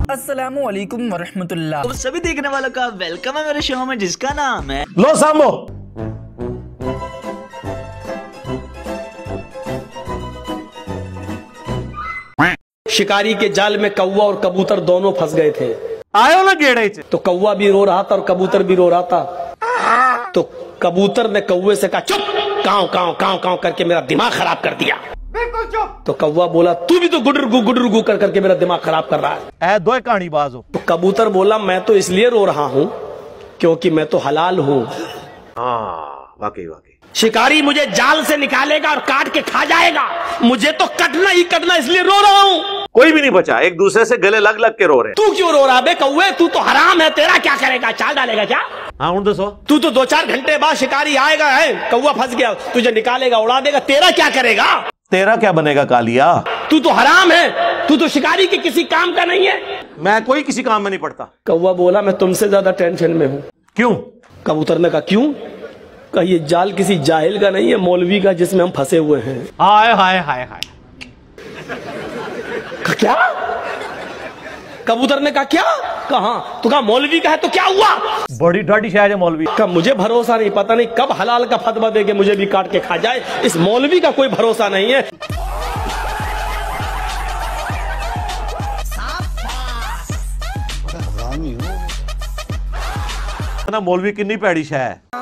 अस्सलामुअलैकुम वरहमतुल्लाह। तो सभी देखने वालों का वेलकम है मेरे शो में जिसका नाम है लो सामो। शिकारी के जाल में कौवा और कबूतर दोनों फंस गए थे। आयो ना गेड़े च। तो कौवा भी रो रहा था और कबूतर भी रो रहा था। तो कबूतर ने कौवे से कहा, चुप, काव काव काव काव करके मेरा दिमाग खराब कर दिया। बिल्कुल चुप। तो कौवा बोला, तू भी तो गुडर गु कर करके मेरा दिमाग खराब कर रहा है। दो कहानी बाज हो। तो कबूतर बोला, मैं तो इसलिए रो रहा हूं क्योंकि मैं तो हलाल हूं। वाकई वाकई। शिकारी मुझे जाल से निकालेगा और काट के खा जाएगा, मुझे तो कटना ही कटना, इसलिए रो रहा हूं। कोई भी नहीं बचा, एक दूसरे से गले लग लग के रो रहे। तू क्यों रो रहा बे कौवे? तू तो हराम है, तेरा क्या करेगा? चाल डालेगा क्या? हाँ उन दसो। तू तो 2-4 घंटे बाद शिकारी आएगा, है कौवा फंस गया, तुझे निकालेगा, उड़ा देगा, तेरा क्या करेगा? तेरा क्या बनेगा कालिया? तू तो हराम है, तू तो शिकारी के किसी काम का नहीं है। मैं कोई किसी काम में नहीं पड़ता। कौवा बोला, मैं तुमसे ज्यादा टेंशन में हूं। क्यों? कबूतर ने कहा, क्यों? कहा, ये जाल किसी जाहिल का नहीं है, मौलवी का, जिसमें हम फंसे हुए हैं। हाय हाय हाय हाय। क्या? कबूतर ने कहा, क्या? कहा तो कहा मौलवी का है, तो क्या हुआ? बड़ी ढाडी शायद है मौलवी का। मुझे भरोसा नहीं, पता नहीं कब हलाल का फतवा दे के मुझे भी काट के खा जाए। इस मौलवी का कोई भरोसा नहीं है। ना मौलवी कितनी पैड़ी शाय है।